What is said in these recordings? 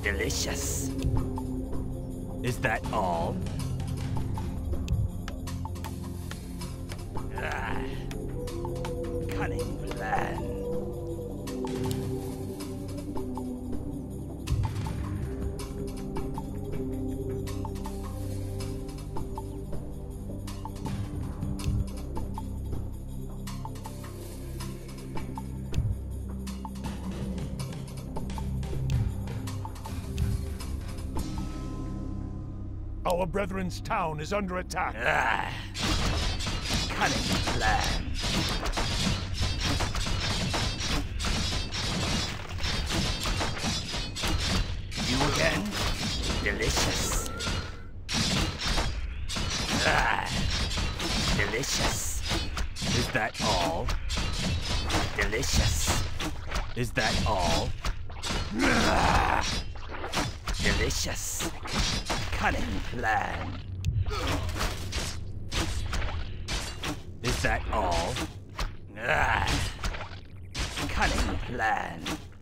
Delicious. Is that all? Cunning plan. Our brethren's town is under attack. Cunning plan. You again? Delicious. Delicious. Is that all? Delicious. Is that all? Delicious. Cunning plan. Is that all? Cunning plan.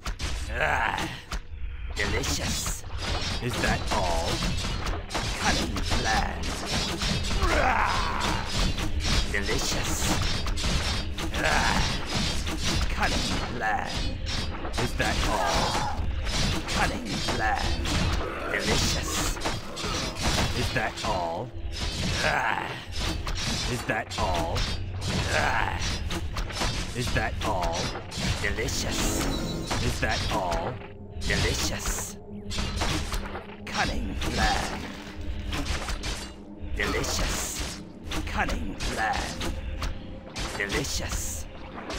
Delicious. Is that all? Cunning plan. Delicious. Cunning plan. Is that all? Cunning plan. Delicious. Is that all? Is that all? Is that all? Delicious. Is that all? Delicious. Cunning plan. Delicious. Cunning plan. Delicious.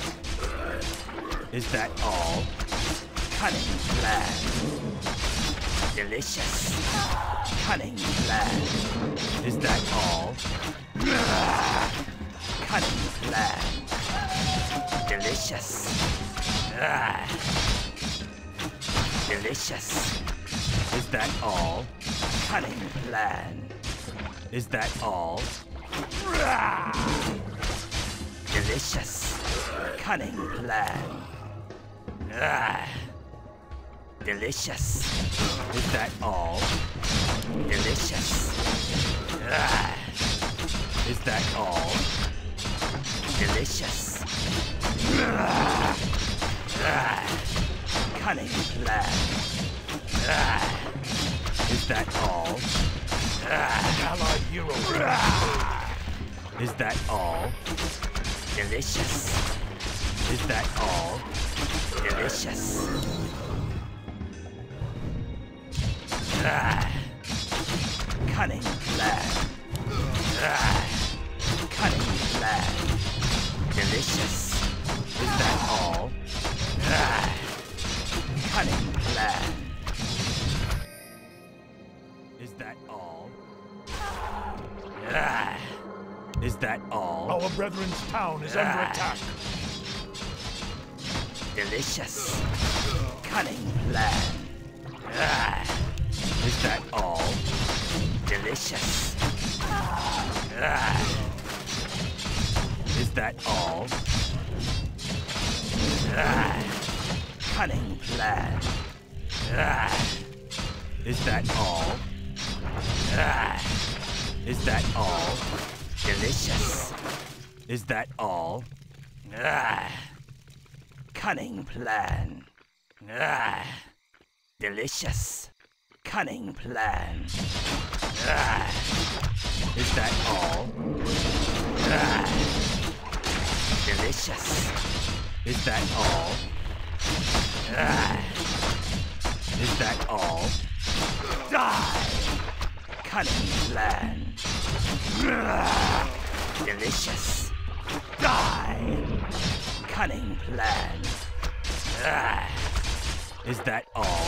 Is that all? Cunning plan. Delicious. Cunning plan. Is that all? Cunning plan. Delicious. Delicious. Is that all? Cunning plan. Is that all? Delicious. Cunning plan. Delicious. Is that all? Delicious. Is that all? Delicious. Cunning plan. Is that all? Allied hero. Is that all? Delicious. Is that all? Delicious. Cunning plan. Cunning plan. Delicious. Is that all? Cunning plan. Is that all? Is that all? Our brethren's town is under attack. Delicious. Cunning plan. Is that all? Delicious. Is that all? Cunning plan. Is that all? Is that all? Delicious. Is that all? Cunning plan. Delicious. Cunning plan. Is that all? Delicious. Is that all? Is that all? Die! Cunning plan. Delicious. Die! Cunning plan. Is that all?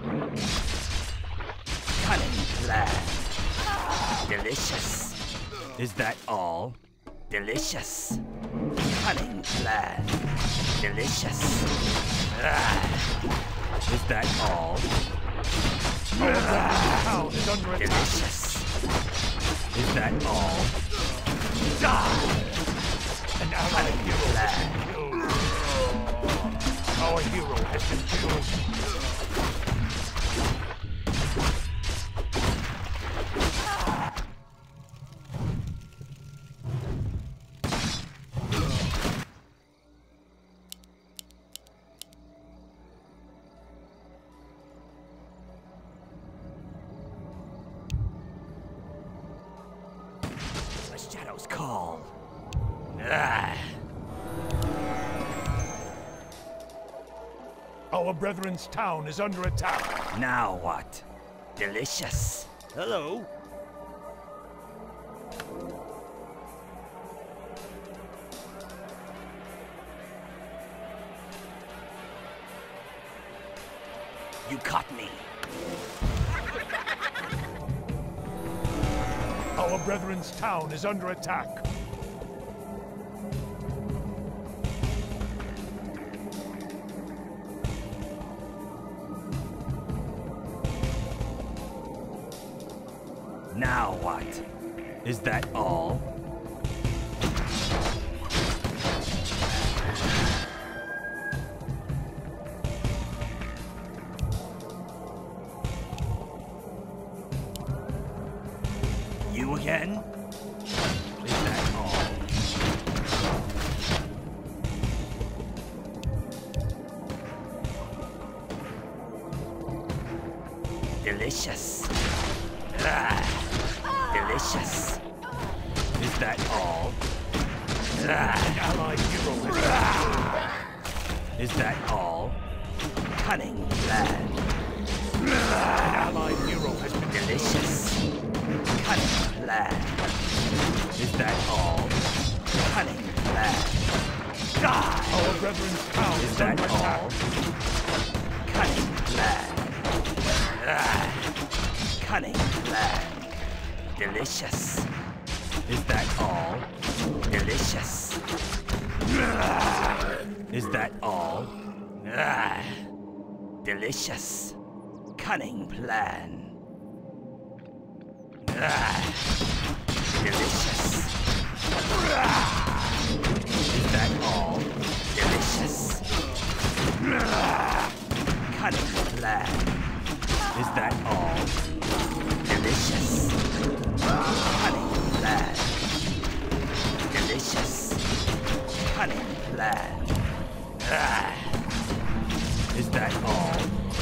Cunning plan. Delicious. Is that all? Delicious. Cunning plan. Delicious. Is that all? Our brethren's town is under attack. Delicious. Is that all? Die! An allied Cunning hero plan. has been killed. Our hero has been killed. Our brethren's town is under attack. Now what? Delicious. Hello. You caught me. Our brethren's town is under attack. Now what? Is that all? You again? Is that all? Delicious. Delicious. Is that all? An allied hero Is that all? Cunning plan. An allied hero has been Delicious. Cunning plan. Is that all? Cunning plan. Die! Our brethren's town Is is that under attack. all? Cunning plan. Cunning plan. Delicious. Is that all? Delicious. Is that all? Delicious. Cunning plan. Delicious. Is that all? Delicious. Cunning plan. Is that all? Delicious. Cunning plan. Delicious. Cunning plan. Is that all?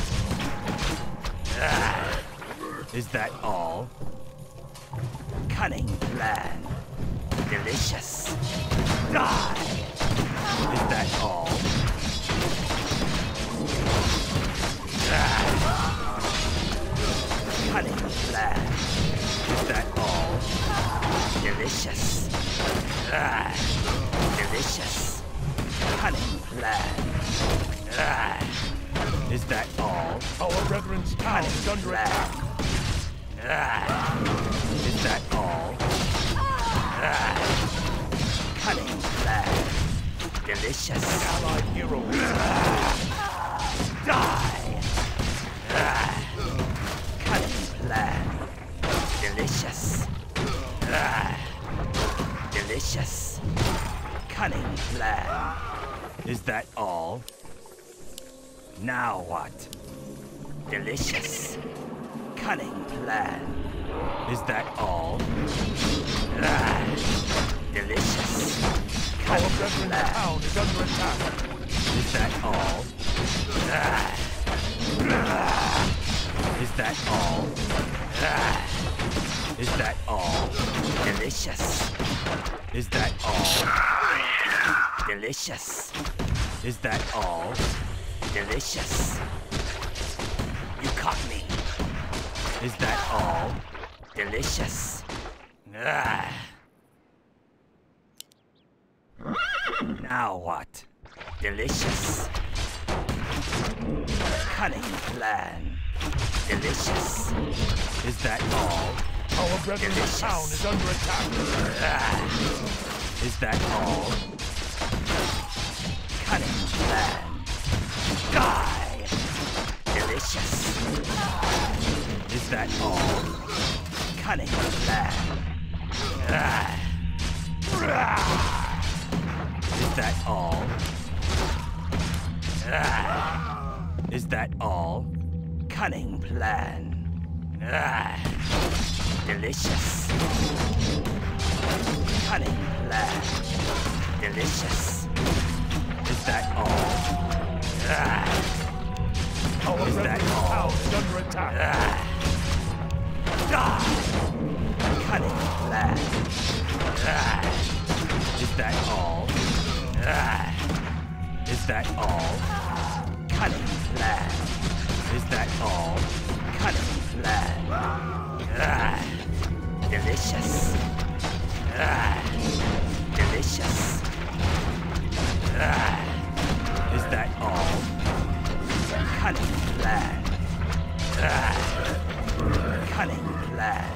Is that all? Cunning plan. Delicious. Die! Is that all? Cunning plan. Is that all? Delicious. Delicious. Cunning plan. Is that all? Our brethren's town is under attack. Is that all? Cunning plan. Delicious. An allied hero Die! Cunning plan. Delicious. Delicious. Cunning plan. Is that all? Now what? Delicious. Cunning plan. Is that all? Delicious. Our Cunning brethren's plan. town is under attack. Is that all? Is that all? Is that all? Delicious. Is that all? Delicious. Is that all? Delicious. You caught me. Is that all? Delicious. Now what? Delicious. Cunning plan. Delicious. Is that all? Our brethren's Delicious. town is under attack. Is that all? Cunning plan. Die! Delicious. Is that all? Cunning plan. Is that all? Is that all? Cunning plan. Delicious. Cunning plan. Delicious. Is that all? Our Is that brethren's all? town is under attack. Die! Cunning plan. Is that all? Is that all? Cunning plan. Is that all? Cunning plan. Delicious. Delicious. Is that all? Cunning plan. Cunning plan.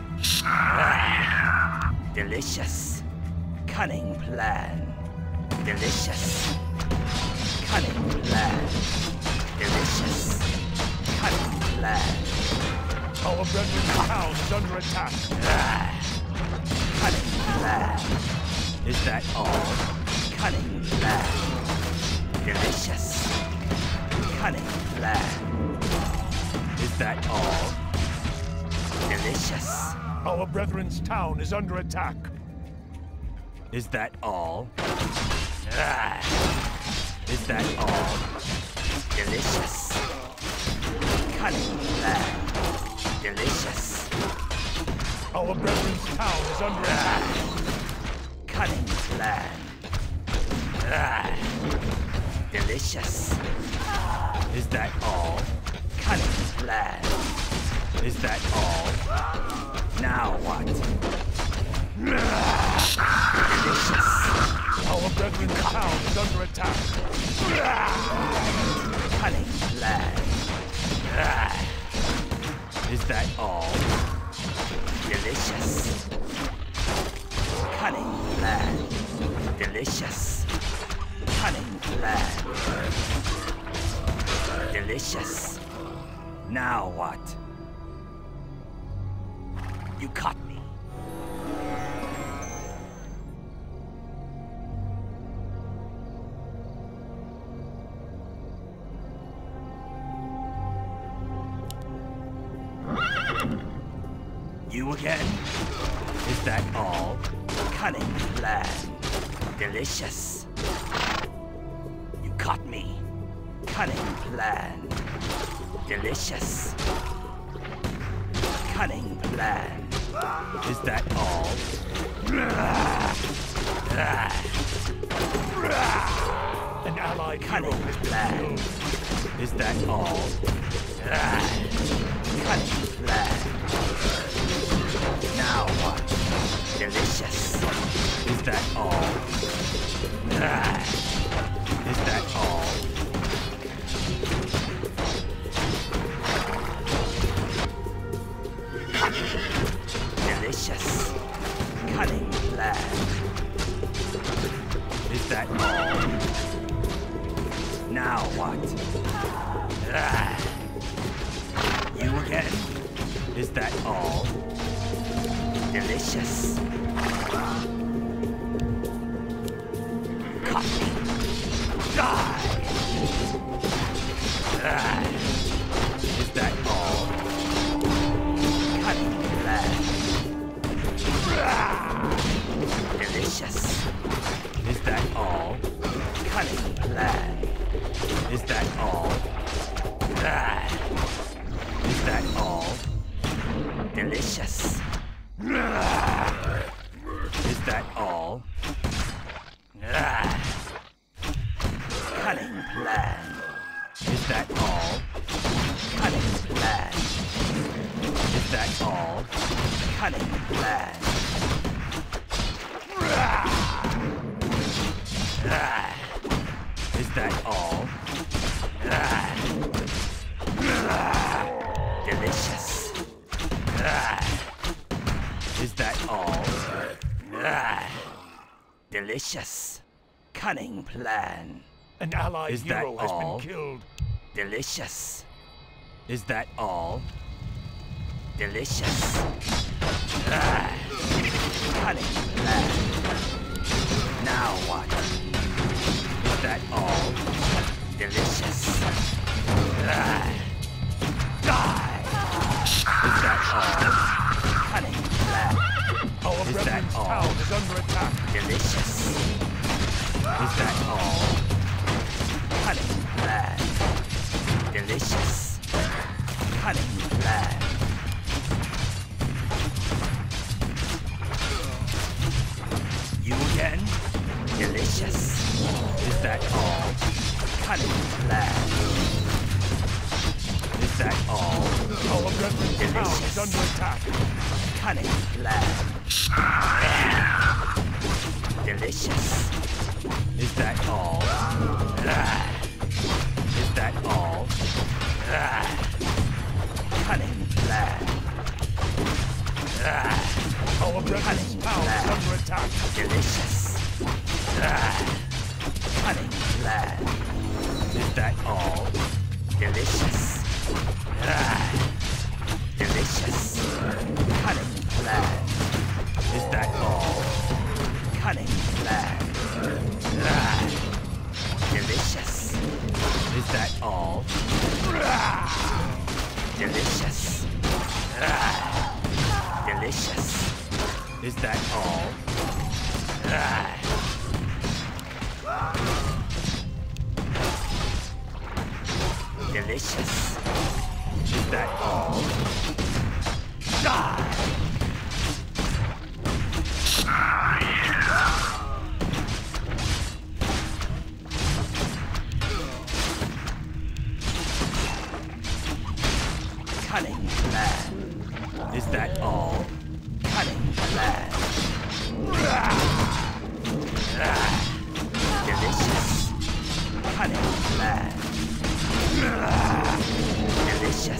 Delicious. Cunning plan. Delicious. Cunning plan. Delicious. Cunning plan. Our brethren's town is under attack. Cunning plan. Is that all? Cunning plan. Delicious. Cunning plan. Is that all? Delicious. Our brethren's town is under attack. Is that all? Is that all? Delicious. Cunning plan. Delicious. Our brethren's town is under attack. Cunning plan. Delicious. Is that all? Cunning plan. Is that all? Now what? Delicious. Our brethren's town is under attack. Cunning plan. Is that all? Delicious. Cunning plan. Delicious. Cunning plan. Delicious. Now what? You caught me. You again? Is that all? Cunning plan. Delicious. You caught me. Cunning plan. Delicious. Cunning plan. Is that all? An allied Cunning hero has been plan. killed. Is that all? Cunning plan. Now what? Delicious. Is that all? Is that all? Delicious. Cunning plan. Is that all? Now what? You again? Is that all? Delicious. Caught me. Die! Is that all? Cunning plan. Delicious. Is that all? Cunning plan. Is that all? Is that all? Delicious. Is that all? Cunning plan. Is that all? Cunning plan. Is that all? Cunning plan. Is that all? Delicious. Is that all? Delicious. Cunning plan. An allied Is that hero has all? been killed. Delicious. Is that all? Delicious. Cunning plan. Now what? Is that all? Delicious. Die! Is that all? Cunning plan. Our Is that brethren's all? town is under attack. Delicious. Is that all? Cunning plan. Delicious. Cunning plan. You again? Delicious. Is that all? Cunning plan. Is that all? Our brethren's town is under attack. Cunning plan. Delicious. Is that all? Is that all? Cunning plan. Our brethren's town is under attack. Delicious. Cunning plan. Is that all? Delicious. Delicious. Cunning plan. Is that all? Cunning plan. Delicious. Is that all? Delicious. Delicious. Is that all? Delicious. Is that all? Die! Cunning plan. Is that all? Cunning plan. Delicious. Cunning plan. Delicious.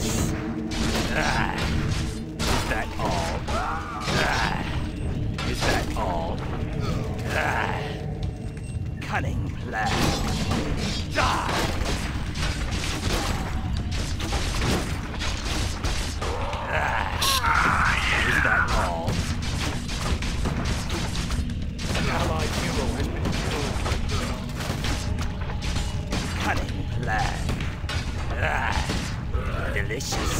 Is that all? Is that all? Cunning plan. Die! Is that all? An allied hero has been killed. Cunning plan. Delicious.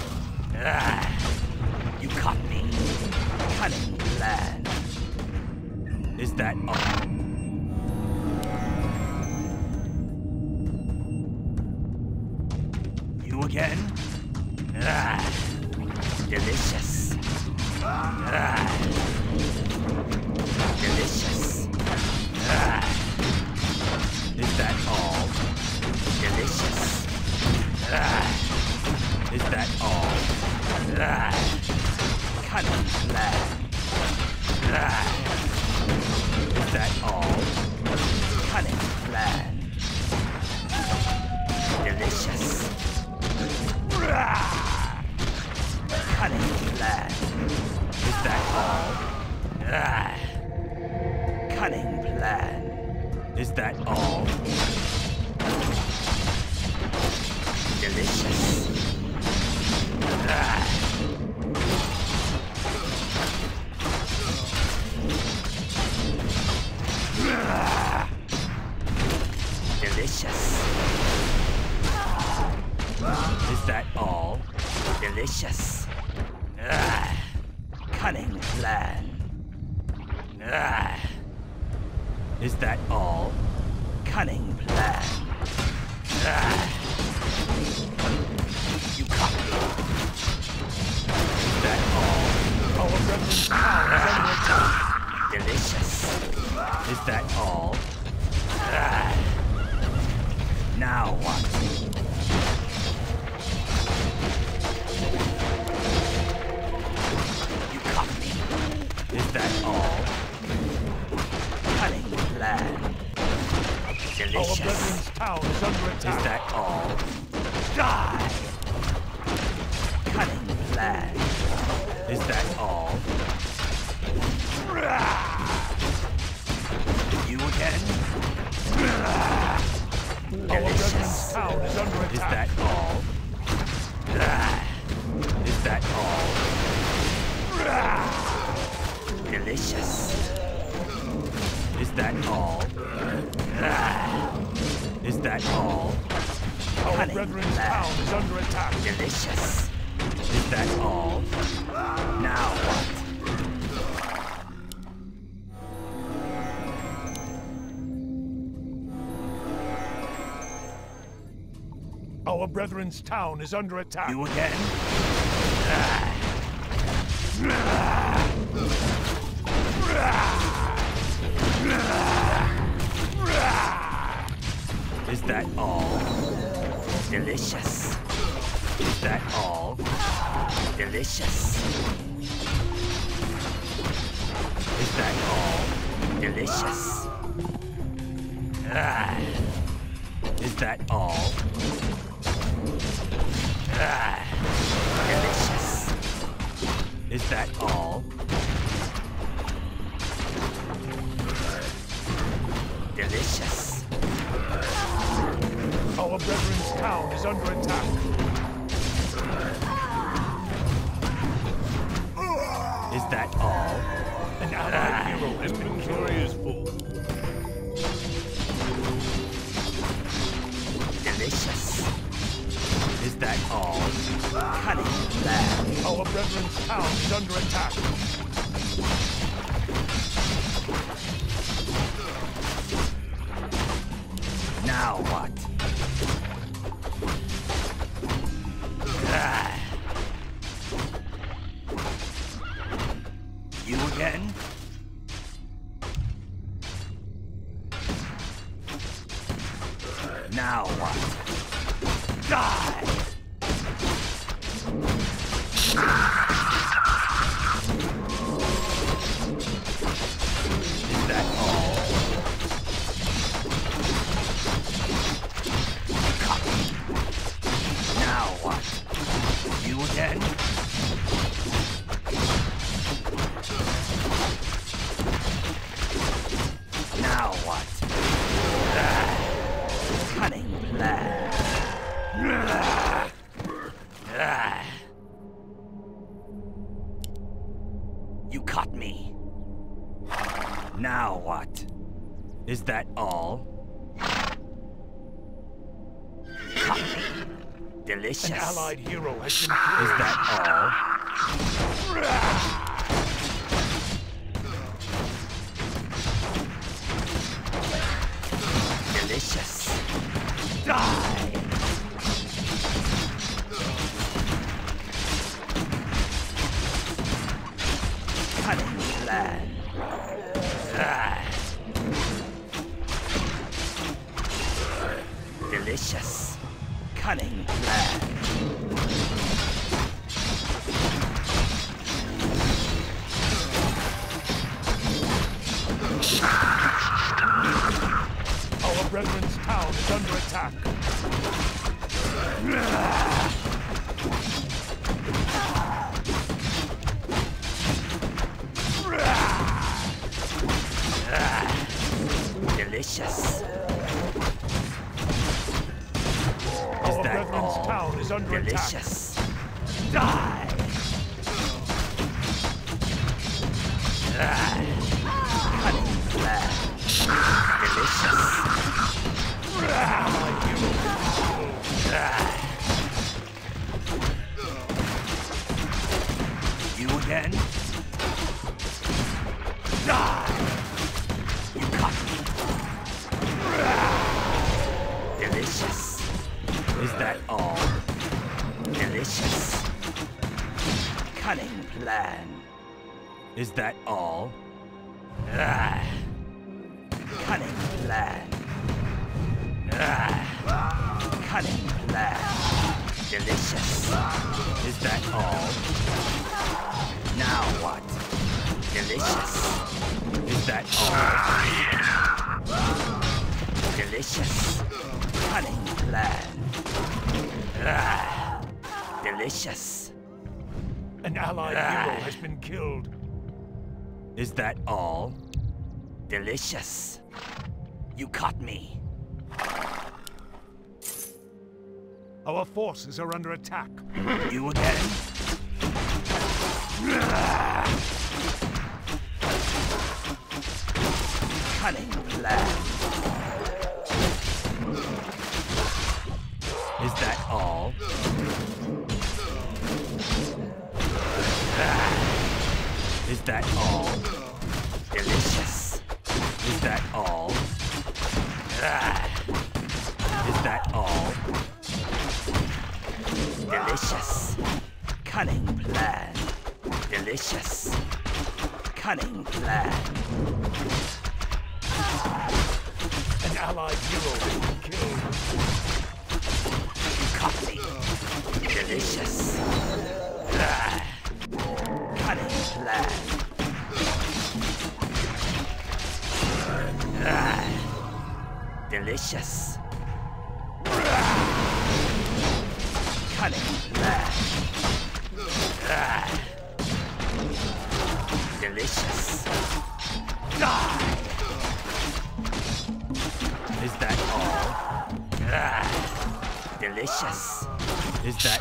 You caught me. Cunning plan. Is that all? You again? Delicious. Delicious. Is that all? Delicious. Is that all? Cunning plan. Is that all? Cunning plan. Delicious. Cunning plan. Is that all? Cunning plan. Is that all? Delicious. Delicious. Is that all? Delicious. Cunning plan. Is that all? Cunning plan. You caught me. Is that all? Our brethren's town is under attack. Delicious. Is that all? Now what? You caught me. Is that all? Cunning plan. Our Delicious. brethren's town is under Is attack. that all? Die! Cunning plan. Is that all? You again? Our brethren's Delicious. town is under Is attack. that all? Is that all? Delicious. Is that all? Is that all? Our Cunning brethren's plan. town is under attack. Delicious. Is that all? Now what? Our brethren's town is under attack. You again? Is that all? Delicious. Is that all? Delicious. Is that all? Delicious. Ah. Is that all? Ah. Delicious. Is that all? Delicious. Our brethren's town is under attack. Is that all? An allied hero has been glorious full. Delicious. Is that all? Cunning plan. Our brethren's town is under attack. Now what? Ah. You again? Now what? Die! Is that all? Now what? You again? Now what? Ah. Cunning plan. Ah. You caught me. Now what? Is that all? Caught me. Delicious. An allied hero has been Is that all? Delicious. Die! Cunning plan. Ah. Delicious. Cunning plan. Our brethren's town is under attack. Delicious. Is Our that brethren's all? town is under attack. Delicious. Die! Ah. Cunning plan. Delicious. Ah. You again? Die! You caught me. Delicious. Is that all? Delicious. Cunning plan. Is that all? Ah. Cunning plan. Ah. Cunning plan. Delicious. Is that all? Now what? Delicious. Is that all? Delicious. Cunning plan. Ah. Delicious. An allied hero has been killed. Is that all? Delicious. You caught me. Our forces are under attack. You again? Cunning plan. Is that all? Is that all? Delicious. Is that all? Is that all? Delicious. Cunning plan. Delicious. Cunning plan. An allied hero has been killed. Coffee. Delicious. Cunning plan. Delicious. Cunning plan. Delicious. Die. Is that all? Delicious. Is that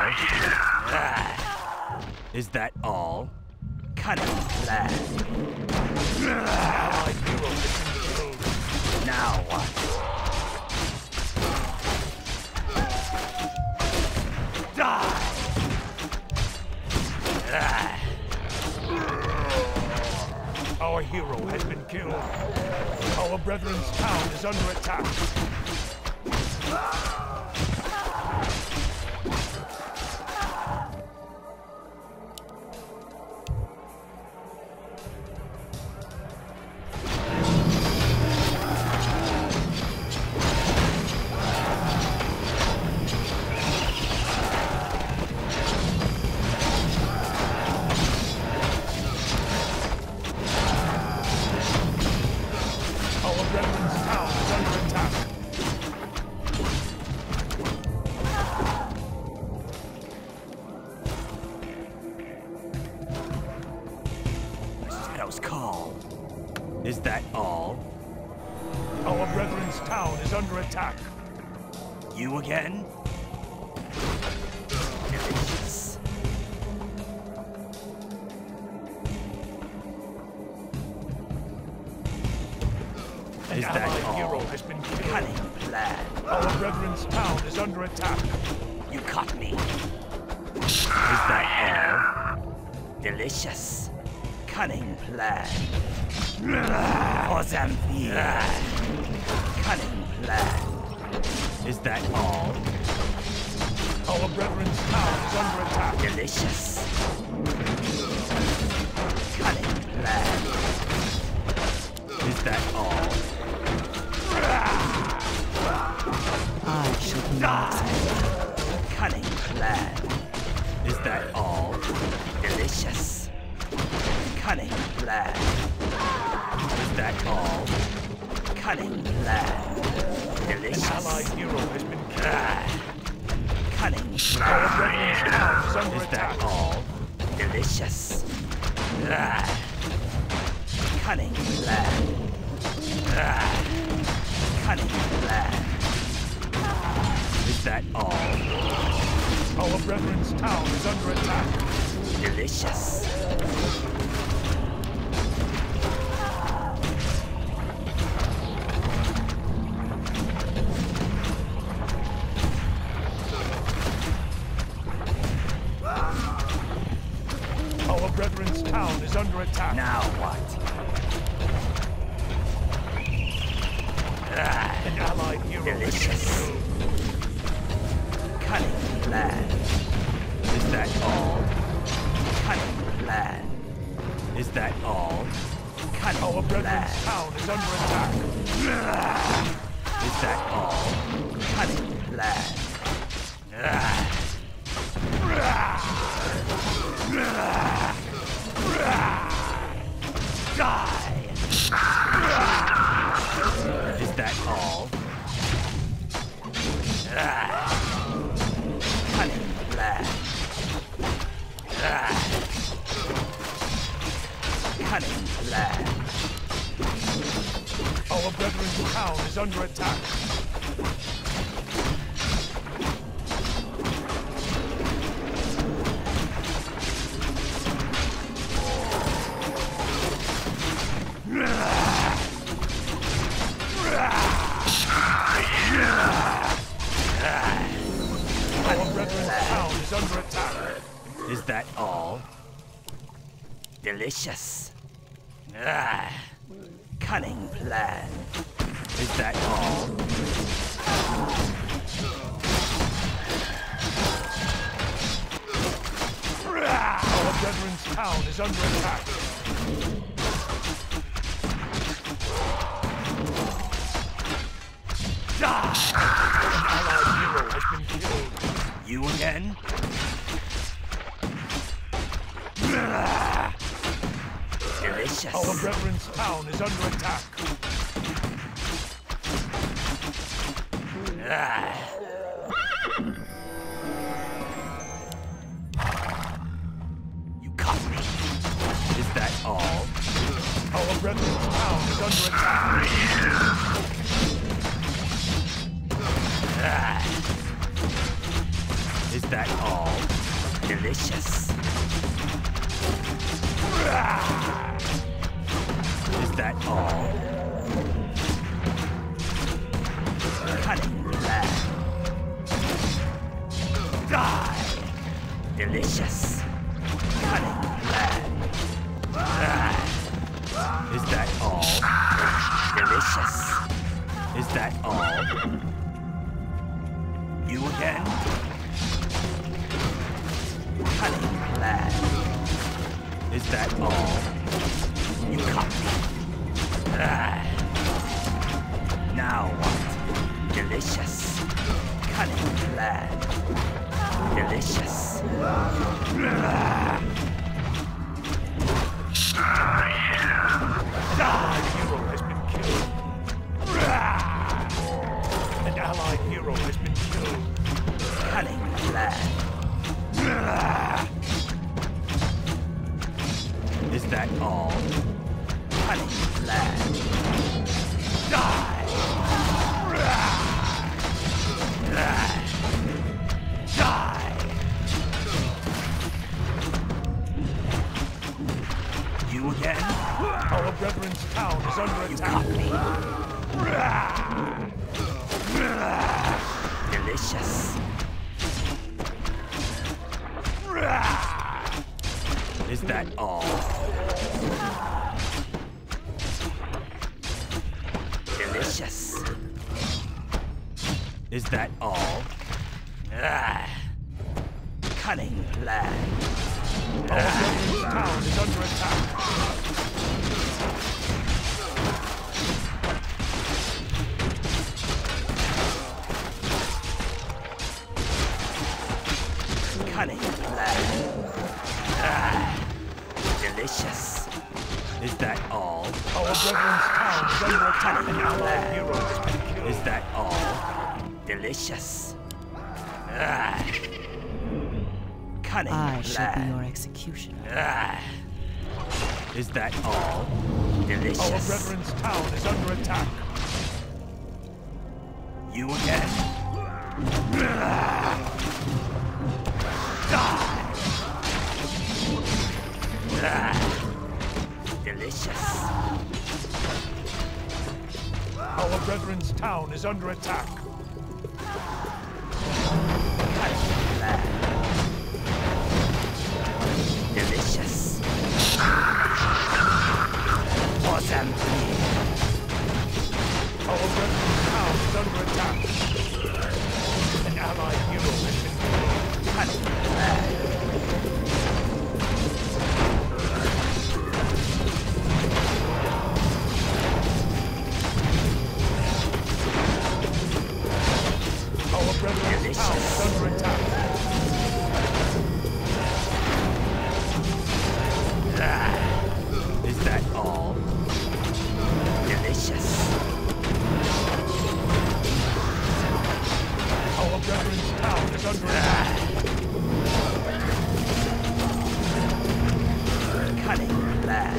all? Is that all? Cunning plan. Allied hero has been killed. Now what? Die! Our hero has been killed. Our brethren's town is under attack. Call. Is that all? Our brethren's town is under attack. You again? Delicious. An Is that allied all? hero has been killed. Cunning plan. Our brethren's town is under attack. You caught me. Is that all? Delicious. Cunning plan. Ozampi. Cunning plan. Is that all? Our brethren's town is under attack. Delicious. Cunning plan. Is that all? I should die. Cunning plan. Is that all? Delicious. Cunning plan. Is that all? Cunning plan. Delicious. An allied hero has been killed. Cunning Our brethren's plan. town is under Is attack. that all? Delicious. Cunning plan. Cunning plan. Is that all? Our brethren's town is under attack. Delicious. Our brethren's town is under attack. Now what? An allied hero Delicious. Cunning plan. Is that all? Cunning plan. Is that all? Cunning Our brethren's plan. town is under attack. Is that all? Cunning plan. Die! Is that all? Cunning plan. Cunning plan. Our brethren's town is under attack. Our brethren's town is under attack. Is that all? Delicious. Cunning plan. Is that all? Our brethren's town is under attack. Die! An allied hero has been killed. You again? Delicious. Our brethren's town is under attack. You caught me. Is that all? Our brethren's town is under attack. Is that all? Delicious. Is that all? Cunning plan. Die! Delicious. Cunning plan. Is that all? Delicious. Is that all? You again? Cunning plan. Is that all? You caught me. Now what? Delicious. Cunning plan. Delicious. Our hero has been killed. An allied hero has been killed. Cunning plan. Is that all? Cunning plan. Die! Die! You again? Our brethren's town is under You attack. caught me. Delicious. Is that all? Delicious. Is that all? Cunning plan. Our brethren's town is under attack. Cunning plan. Delicious. Is that all? Our brethren's town is under attack. An allied Plan. hero has been killed. Is that all? Delicious. Cunning I shall be plan. your executioner. Is that all? Our Delicious. brethren's town is under attack. You again? Delicious. Our brethren's town is under attack. Delicious. Awesome. Our brethren's town is under attack. An allied hero has been killed. Our brethren's town is under attack. Is that all? Delicious. Our brethren's town is under attack. Cunning plan.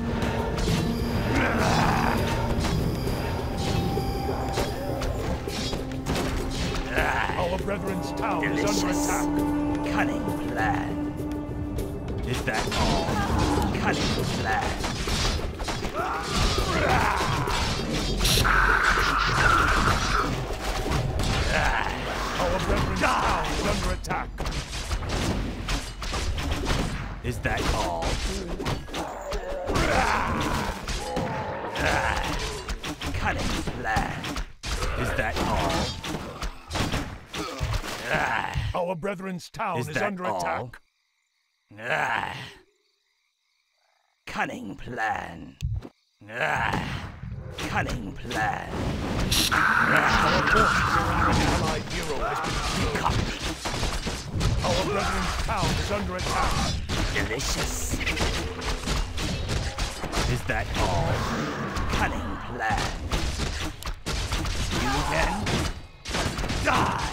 Our brethren's town is under Delicious. attack. Cunning plan. Is that all? Cunning plan. Our brethren's town is under attack. Is that all? Cunning plan. Is that all? Our brethren's town Is is that under all? attack. Cunning plan. Cunning plan. Our allied hero has been killed. Our brethren's town is under attack. Delicious. Is that all? Cunning plan. You again? Die!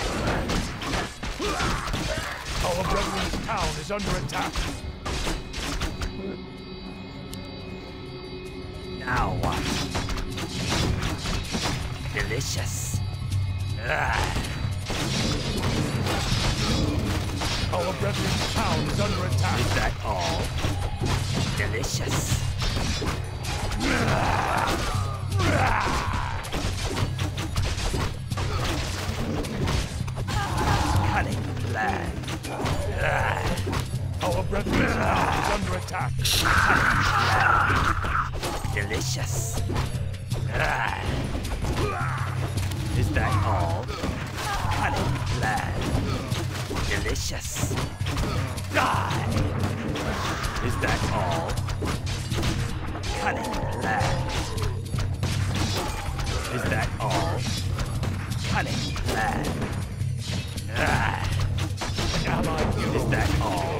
Our brethren's town is under attack. Now what? Delicious. Our brethren's town is under attack. Is that all? Delicious. Cunning plan. Our brethren's town is under attack. Cunning plan. Delicious. Is that all? Cunning plan. Delicious. Die! Is that all? Cunning plan. Is that all? Cunning plan. An allied hero Is that all?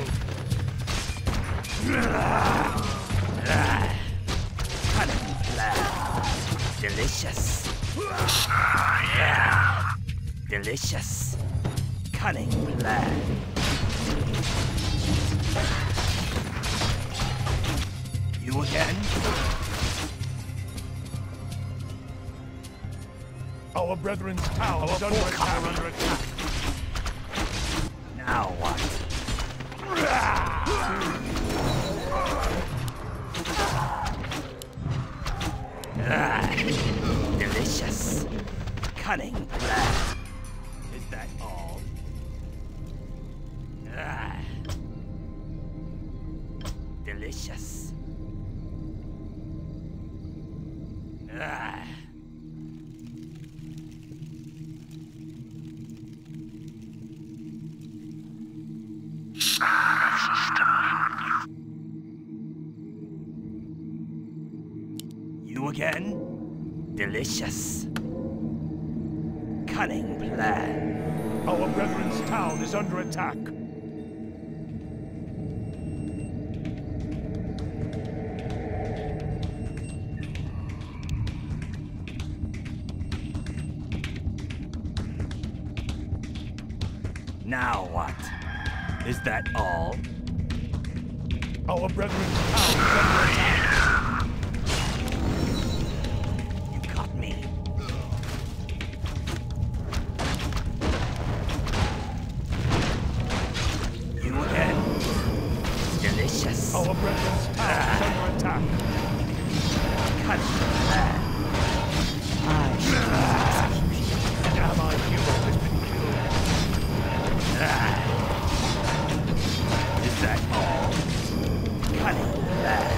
Cunning plan. Delicious. Delicious. Cunning plan. You again? Our brethren's town is under attack. Now what? Delicious. Cunning plan. Is that all? Delicious. You again? Delicious. Cunning plan. Our brethren's town is under attack. Now what? Is that all? Our brethren's town is under attack. You got me. You again? Delicious. Our brethren's town is under attack. Cunning plan. I shall execute An allied hero has been killed. Is that all? Cunning plan.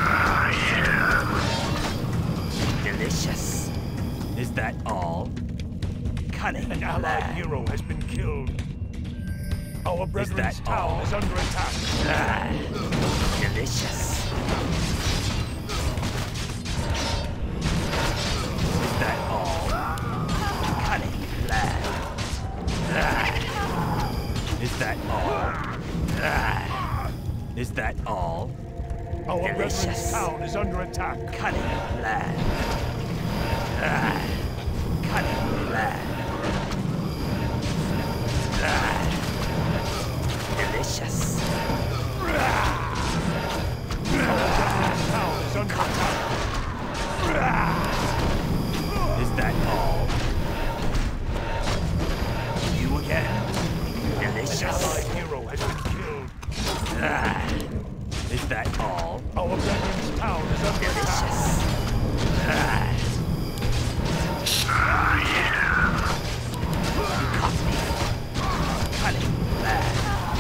Delicious. Is that all? Cunning An allied plan. hero has been killed. Our brethren's that town all? is under attack. Delicious. Is that all? Cunning plan. Is that all? Is that all? Our brethren's Delicious. town is under attack. Cunning plan. Cunning plan. Delicious. Our brethren's town is under attack. Is that all? You again? An Delicious. allied hero has been killed. Is that all? Our brethren's town is under attack. Delicious. You caught me. Cunning plan.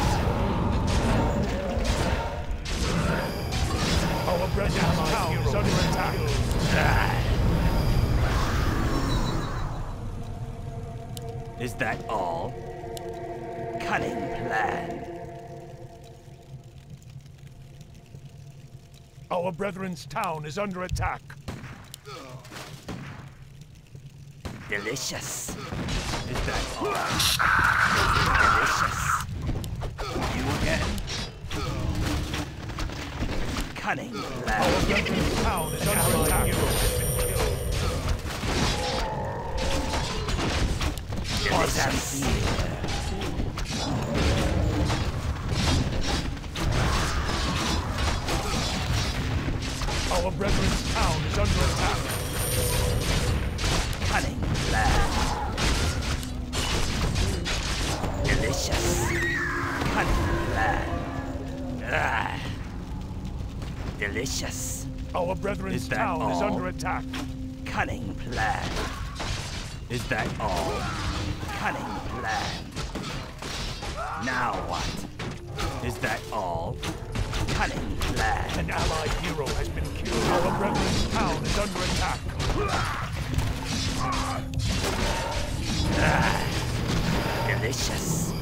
Our brethren's town is under attack. Is that all? Cunning plan. Our brethren's town is under attack. Delicious. Is that all? Delicious. You again? Cunning plan. Our brethren's town is under attack. Hero has been killed. Delicious. Our brethren's town is under attack. Cunning plan. Delicious. Cunning plan. Ah. Delicious. Our brethren's Is that town is all? under attack. Cunning plan. Is that all? Cunning plan. Now what? Is that all? Cunning plan. An allied hero has been killed. Our brethren's town is under attack. Ah. Delicious.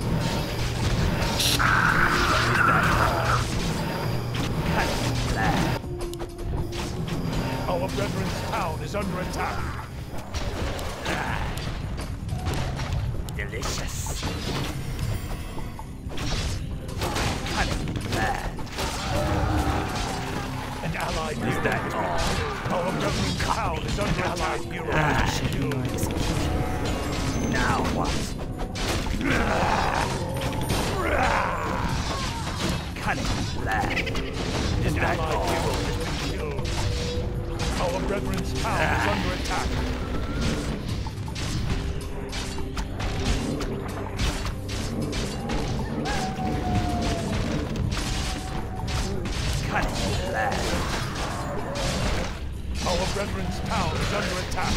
Is that all? Cunning plan. Our brethren's town is under attack. Ah. Delicious. Cunning plan. An allied Is hero that has all? been killed. Our brethren's town is under attack. Hero has been killed. Now what? Cunning plan. Is An that allied all? hero has been killed. Our brethren's town is under attack. Cunning plan. Our brethren's town is under attack.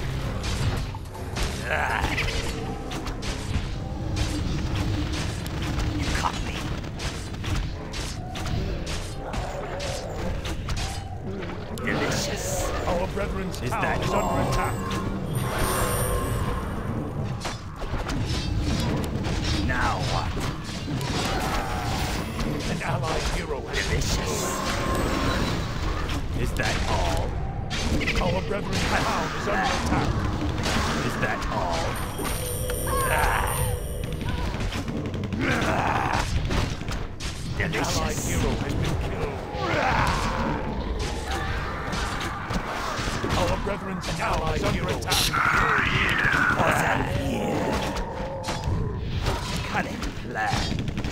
Ah. You caught me. Delicious. Our brethren's Is town that is all? under attack. Now what? An allied hero has been Delicious. Is that all? killed. Our brethren's town is under attack. Is that all? Ah. Ah. An allied Delicious. hero has been killed. Our brethren's town is under attack. What's that here? Cunning plan.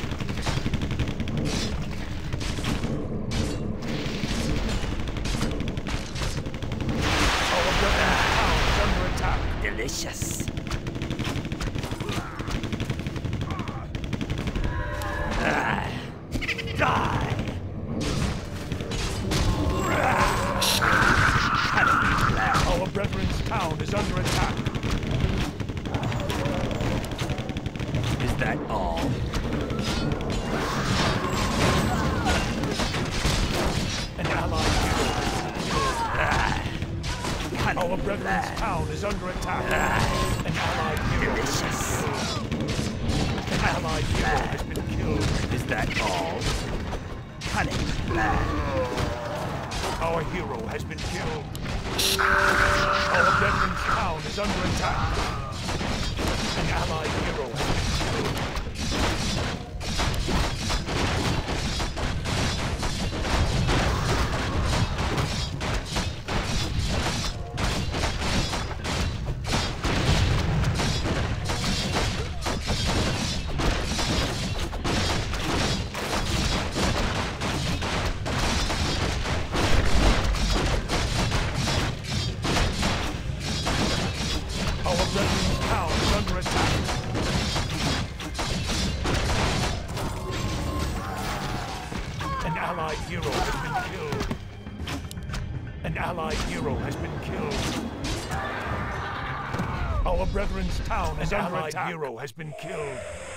Our brethren's town is under attack. Delicious. Ah. Die. Cunning plan. Our brethren's town is under attack. Is that all? An allied hero has been killed. Ah. Cunning Our brethren's plan. town is under attack. Ah. An allied hero has Delicious. been killed. An allied hero has been killed. Is that all? Cunning plan. Our hero has been killed. Our brethren's town is under attack. An allied hero has been killed. Our brethren's town is under attack. An allied hero has been killed. An allied hero has been killed. Our brethren's town is under attack. An allied hero has been killed.